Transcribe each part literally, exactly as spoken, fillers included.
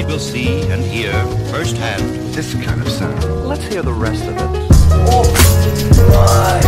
tonight we'll see and hear firsthand This kind of sound. Let's hear the rest of it. Oh my!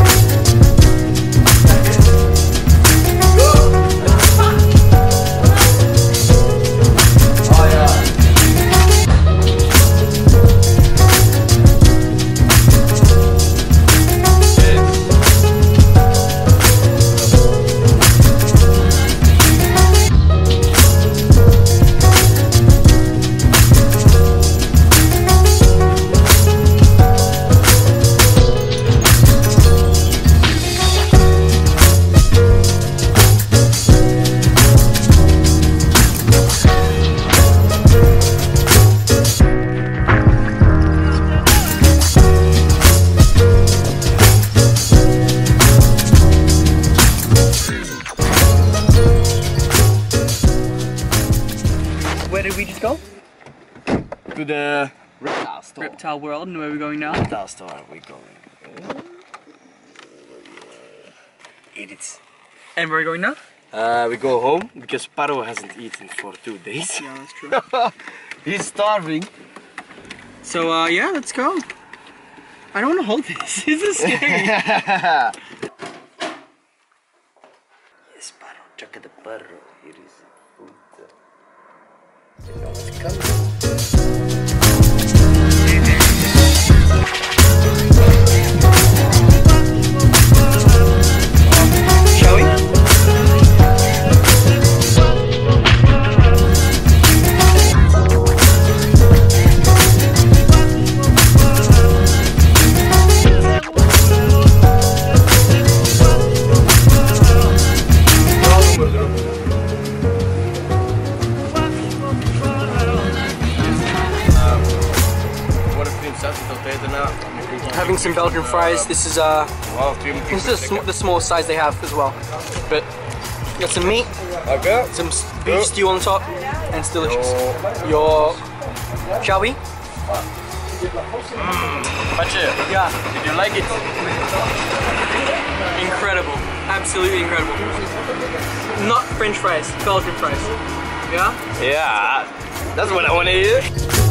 Where did we just go? To the reptile store. Reptile World, and where are we going now? Reptile store are we going? Eat it. And where are we going now? Uh, we go home because Paro hasn't eaten for two days. Yeah, that's true. He's starving. So uh, yeah, let's go. I don't want to hold this. This is scary. Yes, Paro. Check at the Paro. Here is food. You know what's coming. Shall we? Having some Belgian fries. This is uh, this is the, sm the smallest size they have as well. But got some meat, some beef stew on top, and it's delicious. Your, shall we? Mm. Yeah. Did you like it? Incredible. Absolutely incredible. Not French fries, Belgian fries. Yeah? Yeah, that's what I want to eat.